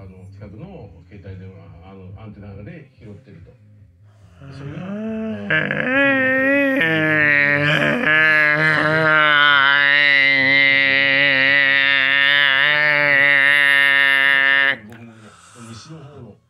近くの携帯電話アンテナで拾ってると。それが西の方の